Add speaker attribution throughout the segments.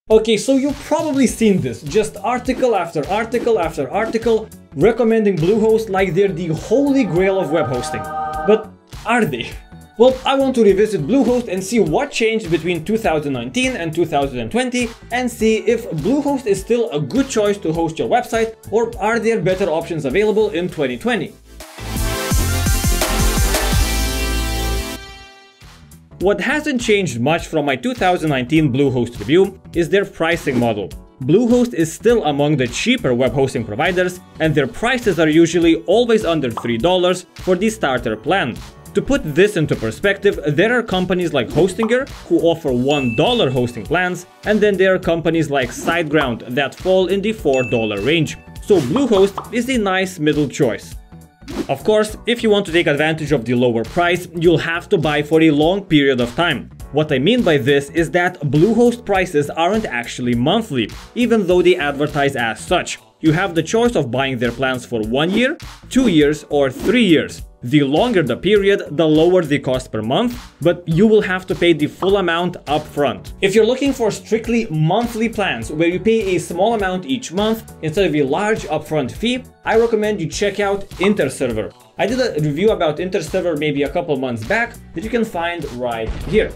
Speaker 1: Okay, so you've probably seen this, just article after article after article recommending Bluehost like they're the holy grail of web hosting. But are they? Well, I want to revisit Bluehost and see what changed between 2019 and 2020 and see if Bluehost is still a good choice to host your website, or are there better options available in 2020. What hasn't changed much from my 2019 Bluehost review is their pricing model. Bluehost is still among the cheaper web hosting providers, and their prices are usually always under $3 for the starter plan. To put this into perspective, there are companies like Hostinger who offer $1 hosting plans, and then there are companies like SiteGround that fall in the $4 range. So Bluehost is a nice middle choice. Of course, if you want to take advantage of the lower price, you'll have to buy for a long period of time. What I mean by this is that Bluehost prices aren't actually monthly, even though they advertise as such. You have the choice of buying their plans for 1 year, 2 years, or 3 years. The longer the period, the lower the cost per month, but you will have to pay the full amount upfront. If you're looking for strictly monthly plans where you pay a small amount each month instead of a large upfront fee, I recommend you check out InterServer. I did a review about InterServer maybe a couple months back that you can find right here.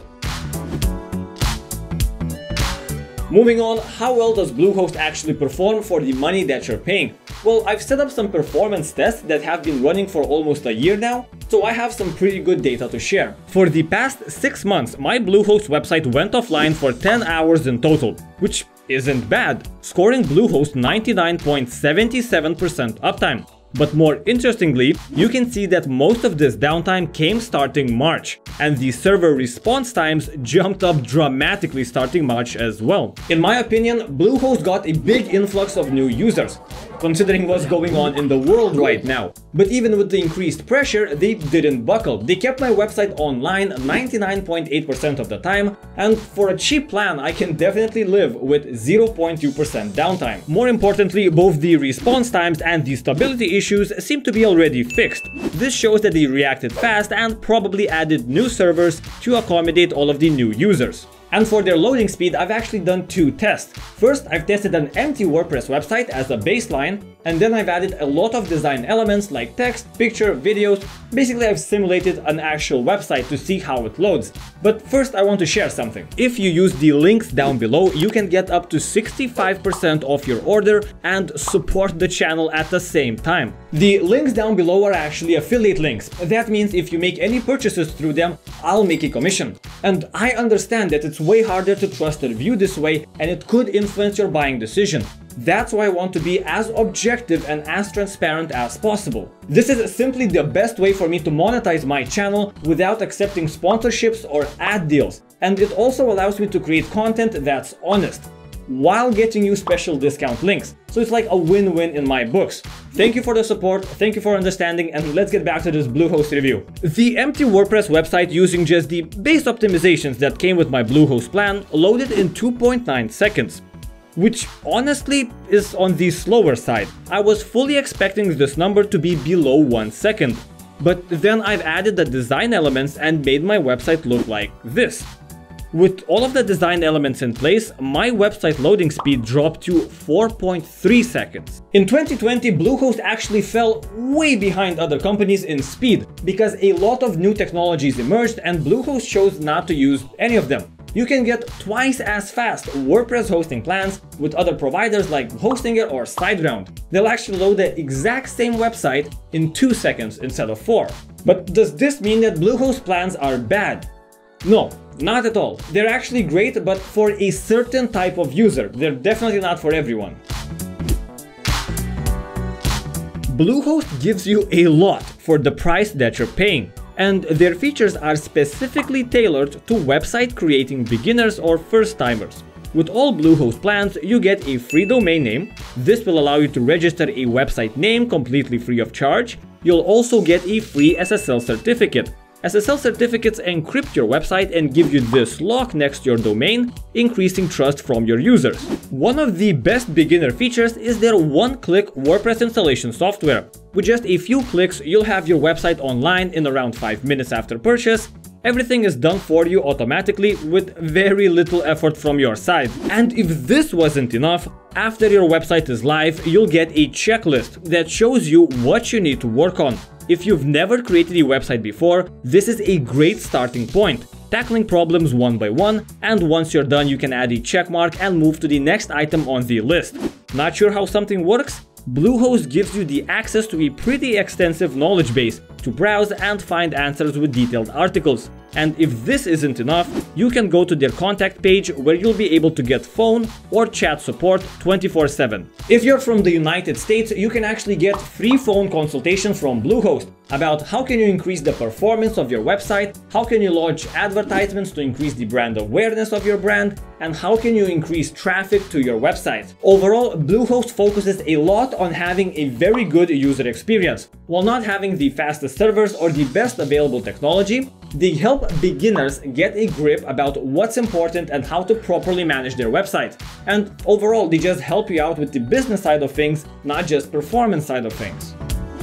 Speaker 1: Moving on, how well does Bluehost actually perform for the money that you're paying? Well, I've set up some performance tests that have been running for almost a year now, so I have some pretty good data to share. For the past 6 months, my Bluehost website went offline for 10 hours in total, which isn't bad, scoring Bluehost 99.77% uptime. But more interestingly, you can see that most of this downtime came starting March, and the server response times jumped up dramatically starting March as well. In my opinion, Bluehost got a big influx of new users, considering what's going on in the world right now. But even with the increased pressure, they didn't buckle. They kept my website online 99.8% of the time, and for a cheap plan, I can definitely live with 0.2% downtime. More importantly, both the response times and the stability issues seem to be already fixed. This shows that they reacted fast and probably added new servers to accommodate all of the new users. And for their loading speed, I've actually done 2 tests. First, I've tested an empty WordPress website as a baseline, and then I've added a lot of design elements like text, picture, videos. Basically, I've simulated an actual website to see how it loads. But first, I want to share something. If you use the links down below, you can get up to 65% off your order and support the channel at the same time. The links down below are actually affiliate links. That means if you make any purchases through them, I'll make a commission. And I understand that it's way harder to trust a review this way, and it could influence your buying decision. That's why I want to be as objective and as transparent as possible. This is simply the best way for me to monetize my channel without accepting sponsorships or ad deals. And it also allows me to create content that's honest, while getting you special discount links. So it's like a win-win in my books. Thank you for the support, thank you for understanding, and let's get back to this Bluehost review. The empty WordPress website using just the base optimizations that came with my Bluehost plan loaded in 2.9 seconds. Which honestly is on the slower side. I was fully expecting this number to be below 1 second. But then I've added the design elements and made my website look like this. With all of the design elements in place, my website loading speed dropped to 4.3 seconds. In 2020, Bluehost actually fell way behind other companies in speed because a lot of new technologies emerged and Bluehost chose not to use any of them. You can get twice as fast WordPress hosting plans with other providers like Hostinger or SiteGround. They'll actually load the exact same website in 2 seconds instead of 4. But does this mean that Bluehost plans are bad? No, not at all. They're actually great, but for a certain type of user. They're definitely not for everyone. Bluehost gives you a lot for the price that you're paying. And their features are specifically tailored to website creating beginners or first-timers. With all Bluehost plans, you get a free domain name. This will allow you to register a website name completely free of charge. You'll also get a free SSL certificate. SSL certificates encrypt your website and give you this lock next to your domain, increasing trust from your users. One of the best beginner features is their one-click WordPress installation software. With just a few clicks, you'll have your website online in around 5 minutes after purchase, Everything is done for you automatically with very little effort from your side. And if this wasn't enough, after your website is live, you'll get a checklist that shows you what you need to work on. If you've never created a website before, this is a great starting point, tackling problems one by one, and once you're done, you can add a check mark and move to the next item on the list. Not sure how something works? Bluehost gives you the access to a pretty extensive knowledge base to browse and find answers with detailed articles. And if this isn't enough, you can go to their contact page where you'll be able to get phone or chat support 24/7. If you're from the United States, you can actually get free phone consultation from Bluehost about how can you increase the performance of your website, how can you launch advertisements to increase the brand awareness of your brand, and how can you increase traffic to your website. Overall, Bluehost focuses a lot on having a very good user experience. While not having the fastest servers or the best available technology, they help beginners get a grip about what's important and how to properly manage their website. And overall, they just help you out with the business side of things, not just performance side of things.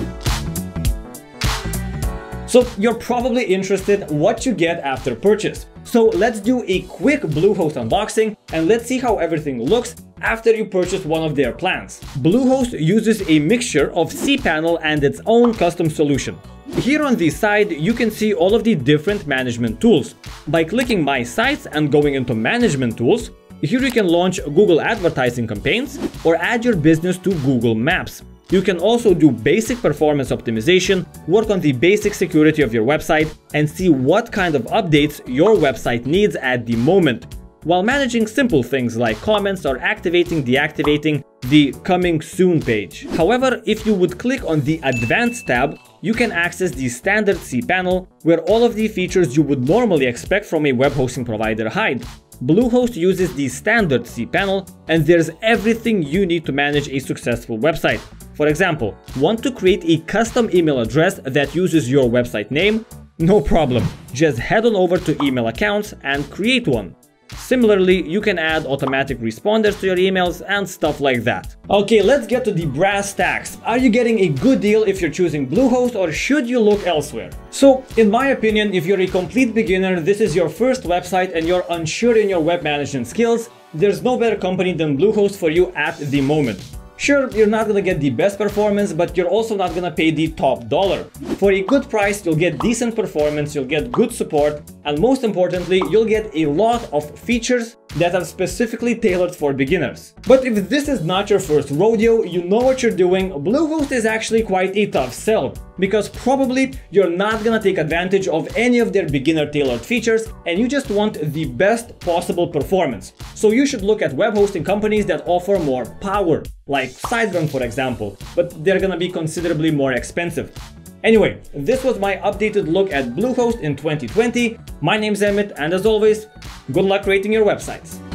Speaker 1: So you're probably interested what you get after purchase. So let's do a quick Bluehost unboxing and let's see how everything looks after you purchase one of their plans. Bluehost uses a mixture of cPanel and its own custom solution. Here on the side, you can see all of the different management tools. By clicking My Sites and going into Management Tools, here you can launch Google advertising campaigns or add your business to Google Maps. You can also do basic performance optimization, work on the basic security of your website, and see what kind of updates your website needs at the moment, while managing simple things like comments or deactivating the Coming Soon page. However, if you would click on the Advanced tab, you can access the standard cPanel, where all of the features you would normally expect from a web hosting provider hide. Bluehost uses the standard cPanel, and there's everything you need to manage a successful website. For example, want to create a custom email address that uses your website name? No problem, just head on over to email accounts and create one. Similarly, you can add automatic responders to your emails and stuff like that. Okay, let's get to the brass tacks. Are you getting a good deal if you're choosing Bluehost, or should you look elsewhere? So, in my opinion, if you're a complete beginner, this is your first website and you're unsure in your web management skills, there's no better company than Bluehost for you at the moment. Sure, you're not gonna get the best performance, but you're also not gonna pay the top dollar. For a good price, you'll get decent performance, you'll get good support, and most importantly, you'll get a lot of features that are specifically tailored for beginners. But if this is not your first rodeo, you know what you're doing, Bluehost is actually quite a tough sell, because probably you're not gonna take advantage of any of their beginner-tailored features, and you just want the best possible performance. So you should look at web hosting companies that offer more power, like SiteGround for example, but they're gonna be considerably more expensive. Anyway, this was my updated look at Bluehost in 2020. My name's Emit, and as always, good luck creating your websites.